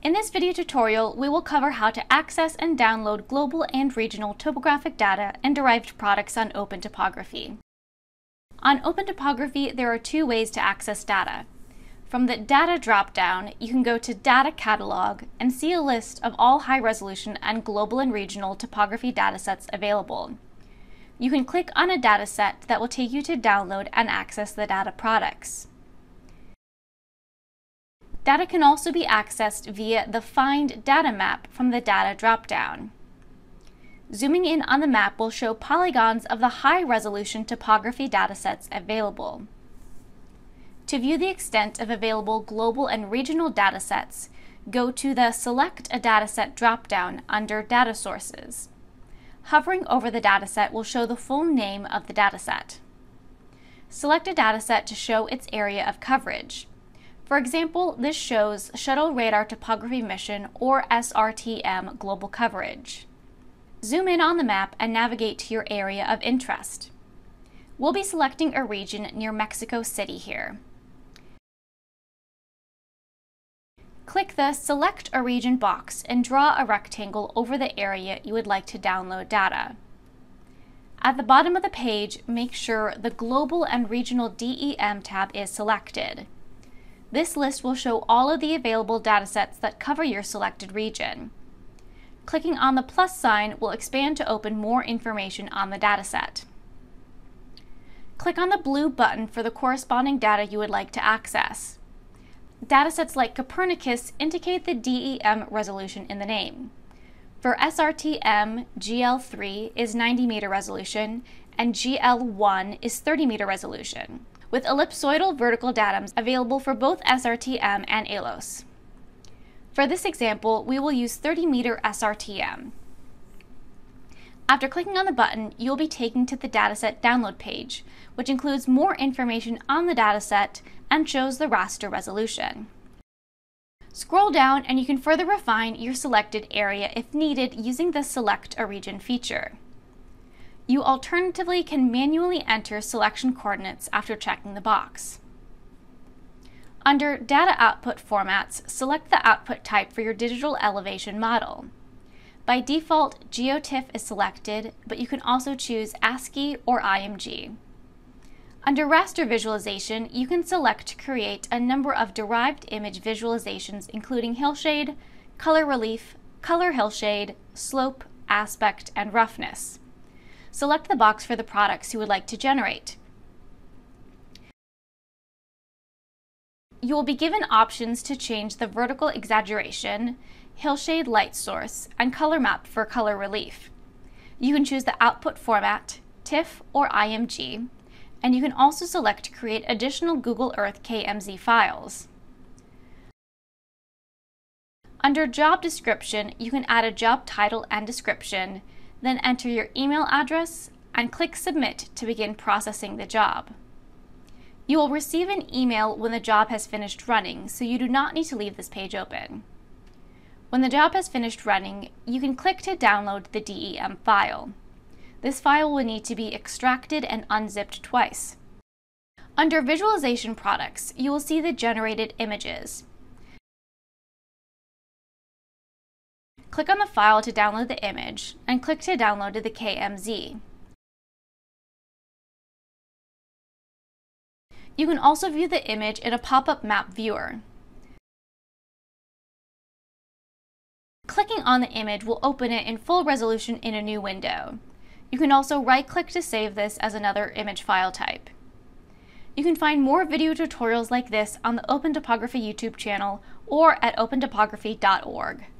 In this video tutorial, we will cover how to access and download global and regional topographic data and derived products on OpenTopography. On OpenTopography, there are two ways to access data. From the Data drop-down, you can go to Data Catalog and see a list of all high-resolution and global and regional topography datasets available. You can click on a dataset that will take you to download and access the data products. Data can also be accessed via the Find Data map from the Data drop-down. Zooming in on the map will show polygons of the high-resolution topography datasets available. To view the extent of available global and regional datasets, go to the Select a Dataset drop-down under Data Sources. Hovering over the dataset will show the full name of the dataset. Select a dataset to show its area of coverage. For example, this shows Shuttle Radar Topography Mission or SRTM global coverage. Zoom in on the map and navigate to your area of interest. We'll be selecting a region near Mexico City here. Click the Select a Region box and draw a rectangle over the area you would like to download data. At the bottom of the page, make sure the Global and Regional DEM tab is selected. This list will show all of the available datasets that cover your selected region. Clicking on the plus sign will expand to open more information on the dataset. Click on the blue button for the corresponding data you would like to access. Datasets like Copernicus indicate the DEM resolution in the name. For SRTM, GL3 is 90-meter resolution and GL1 is 30-meter resolution, with ellipsoidal vertical datums available for both SRTM and ALOS. For this example, we will use 30-meter SRTM. After clicking on the button, you will be taken to the dataset download page, which includes more information on the dataset and shows the raster resolution. Scroll down and you can further refine your selected area if needed using the Select a Region feature. You alternatively can manually enter selection coordinates after checking the box. Under Data Output Formats, select the output type for your digital elevation model. By default, GeoTIFF is selected, but you can also choose ASCII or IMG. Under Raster Visualization, you can select to create a number of derived image visualizations including hillshade, color relief, color hillshade, slope, aspect, and roughness. Select the box for the products you would like to generate. You will be given options to change the vertical exaggeration, hillshade light source, and color map for color relief. You can choose the output format, TIFF or IMG, and you can also select to create additional Google Earth KMZ files. Under Job Description, you can add a job title and description, then enter your email address and click Submit to begin processing the job. You will receive an email when the job has finished running, so you do not need to leave this page open. When the job has finished running, you can click to download the DEM file. This file will need to be extracted and unzipped twice. Under Visualization Products, you will see the generated images. Click on the file to download the image, and click to download the KMZ. You can also view the image in a pop-up map viewer. Clicking on the image will open it in full resolution in a new window. You can also right-click to save this as another image file type. You can find more video tutorials like this on the OpenTopography YouTube channel or at opentopography.org.